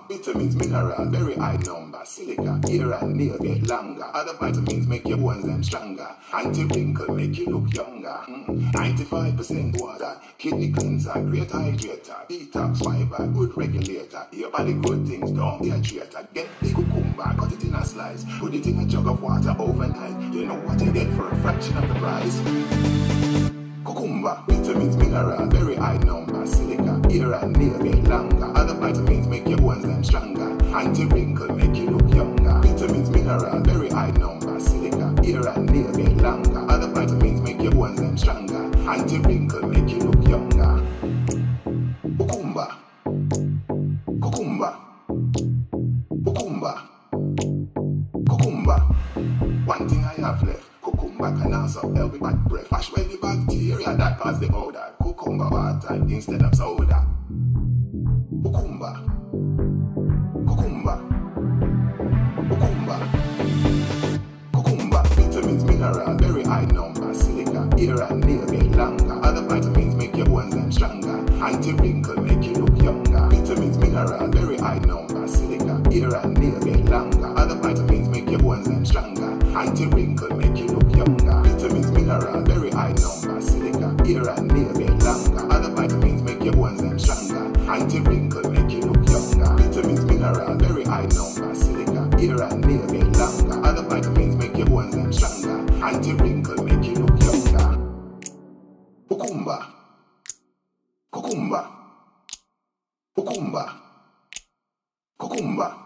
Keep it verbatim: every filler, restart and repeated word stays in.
vitamins, mineral, very high number. Silica, hair and nail get longer. Other vitamins make your bones them stronger. Anti-wrinkle make you look younger. Mm. ninety-five percent water, kidney cleanser, great hydrator. Detox Fiber, good regulator. Your body good things, don't be a traitor. Get the cucumber, cut it in a slice. Put it in a jug of water overnight. You know what you get for a fraction of the price. Cucumba, vitamins, mineral, very high number. Silica, hair and nail get longer. Other vitamins make your bones them stronger. Anti-wrinkle make you look younger. Vitamins, mineral, very high number. Silica, hair and nail get longer. Other vitamins make your bones them stronger. Anti-wrinkle make you look younger. Cucumba, cucumba, cucumba, cucumba. One thing I have left. Cucumber can also help with bad breath. Wash away the bacteria that cause the odor. Cucumber water instead of soda. Cucumber, cucumber, cucumber, cucumber. Vitamins, mineral, very high number. Silica, hair and nail get longer. Other vitamins make your bones them stronger. Anti-wrinkle make you look younger. Vitamins, mineral, very high number. Silica, hair and nail get longer. Other vitamins make your bones them stronger. Anti-wrinkle make you look younger. Vitamins, mineral, very high number. Silica, hair and nail get longer. Other vitamins make your bones them stronger. Anti-wrinkle make you look younger. Vitamins, mineral, very high number. Silica, hair and nail get longer. Other vitamins make your bones them stronger. Anti-wrinkle make you look younger. Cucumber, cucumber, cucumber, cucumber.